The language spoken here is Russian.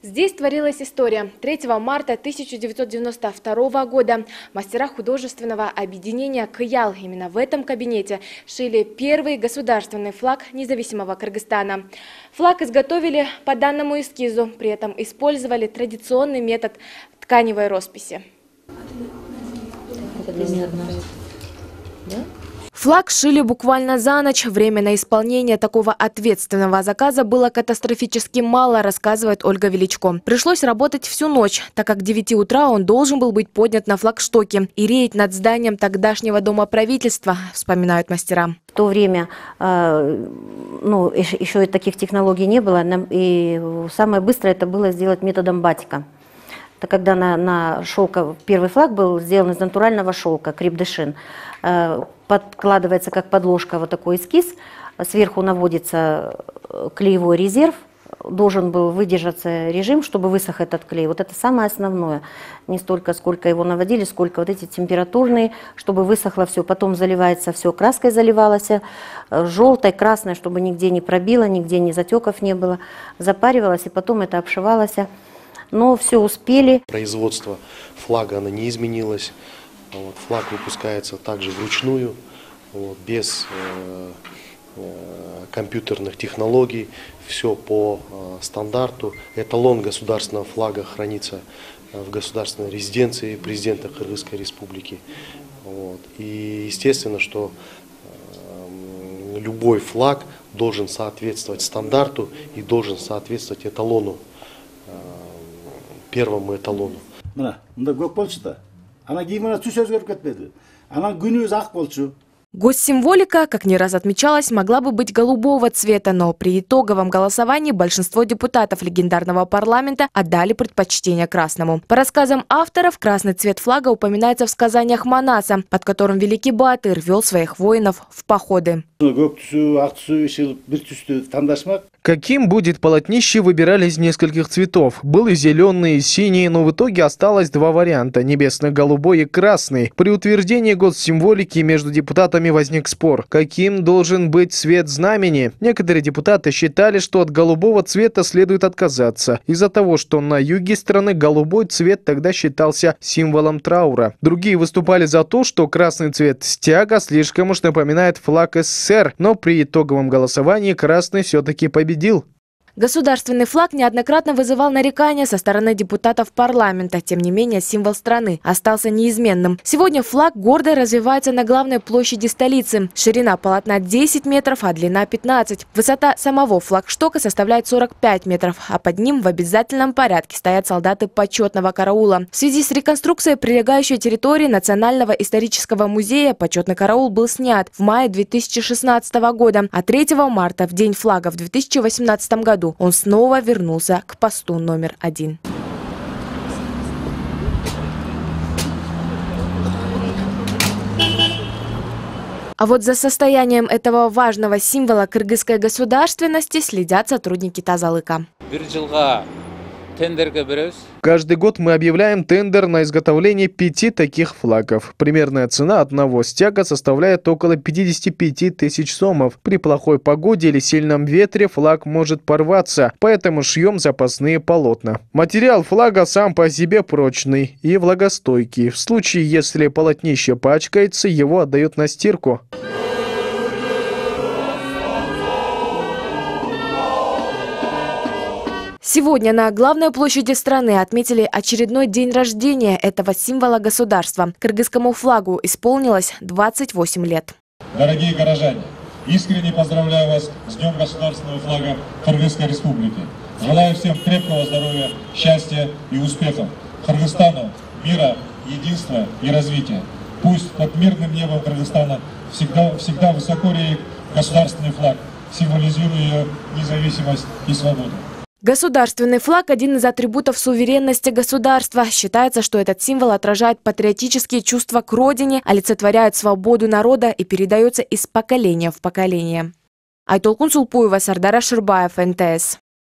Здесь творилась история. 3 марта 1992 года мастера художественного объединения «Кыял» именно в этом кабинете шили первый государственный флаг независимого Кыргызстана. Флаг изготовили по данному эскизу, при этом использовали традиционный метод тканевой росписи. Флаг шили буквально за ночь. Время на исполнение такого ответственного заказа было катастрофически мало, рассказывает Ольга Величко. Пришлось работать всю ночь, так как к 9 утра он должен был быть поднят на флагштоке и реять над зданием тогдашнего дома правительства, вспоминают мастера. В то время еще и таких технологий не было, и самое быстрое это было сделать методом батика. Это когда на шелка, первый флаг был сделан из натурального шелка, креп-де-шин. Подкладывается как подложка вот такой эскиз, сверху наводится клеевой резерв, должен был выдержаться режим, чтобы высох этот клей. Вот это самое основное. Не столько, сколько его наводили, сколько вот эти температурные, чтобы высохло все. Потом заливается все, краской заливалось, желтой, красной, чтобы нигде не пробило, нигде ни затеков не было. Запаривалось, и потом это обшивалось. Но все успели. Производство флага оно не изменилось. Вот, флаг выпускается также вручную, вот, без компьютерных технологий, все по стандарту. Эталон государственного флага хранится в государственной резиденции президента Кыргызской республики. Вот. И естественно, что любой флаг должен соответствовать стандарту и должен соответствовать эталону, первому эталону. Госсимволика, как не раз отмечалось, могла бы быть голубого цвета, но при итоговом голосовании большинство депутатов легендарного парламента отдали предпочтение красному. По рассказам авторов, красный цвет флага упоминается в сказаниях Манаса, под которым великий Баатыр вел своих воинов в походы. Каким будет полотнище, выбирали из нескольких цветов. Был и зеленый, и синий, но в итоге осталось два варианта – небесно-голубой и красный. При утверждении госсимволики между депутатами возник спор, каким должен быть цвет знамени. Некоторые депутаты считали, что от голубого цвета следует отказаться, из-за того, что на юге страны голубой цвет тогда считался символом траура. Другие выступали за то, что красный цвет стяга слишком уж напоминает флаг СССР, но при итоговом голосовании красный все-таки победил. Государственный флаг неоднократно вызывал нарекания со стороны депутатов парламента. Тем не менее, символ страны остался неизменным. Сегодня флаг гордо развивается на главной площади столицы. Ширина полотна 10 метров, а длина 15. Высота самого флагштока составляет 45 метров, а под ним в обязательном порядке стоят солдаты почетного караула. В связи с реконструкцией прилегающей территории Национального исторического музея почетный караул был снят в мае 2016 года, а 3 марта, в день флага в 2018 году, он снова вернулся к посту номер 1. А вот за состоянием этого важного символа кыргызской государственности следят сотрудники Тазалыка. Каждый год мы объявляем тендер на изготовление 5 таких флагов. Примерная цена одного стяга составляет около 55 тысяч сомов. При плохой погоде или сильном ветре флаг может порваться, поэтому шьем запасные полотна. Материал флага сам по себе прочный и влагостойкий. В случае, если полотнище пачкается, его отдают на стирку. Сегодня на главной площади страны отметили очередной день рождения этого символа государства. Кыргызскому флагу исполнилось 28 лет. Дорогие горожане, искренне поздравляю вас с Днем государственного флага Кыргызской республики. Желаю всем крепкого здоровья, счастья и успехов. Кыргызстану мира, единства и развития. Пусть под мирным небом Кыргызстана всегда высоко реет государственный флаг, символизируя ее независимость и свободу. Государственный флаг – один из атрибутов суверенности государства. Считается, что этот символ отражает патриотические чувства к родине, олицетворяет свободу народа и передается из поколения в поколение. Айтолкун Сулпуева, Сардар Аширбаев, НТС.